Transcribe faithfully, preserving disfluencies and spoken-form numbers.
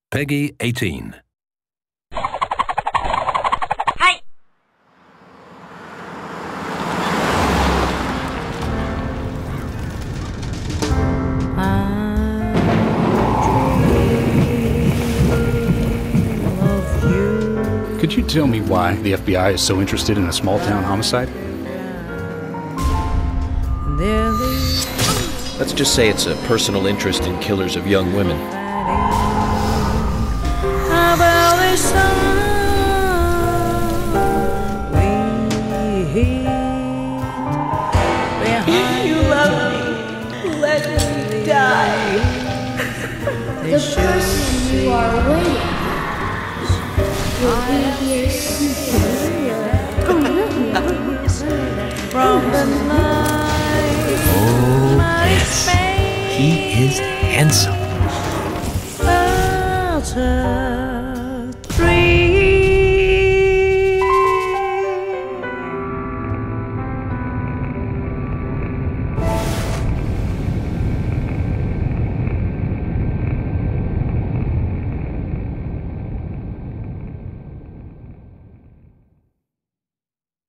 Peggy eighteen. Hi. Could you tell me why the F B I is so interested in a small-town homicide? Let's just say it's a personal interest in killers of young women. If you love me, let me die. The person you are waiting will be here soon. From the night. Oh, yes. He is handsome. I'll turn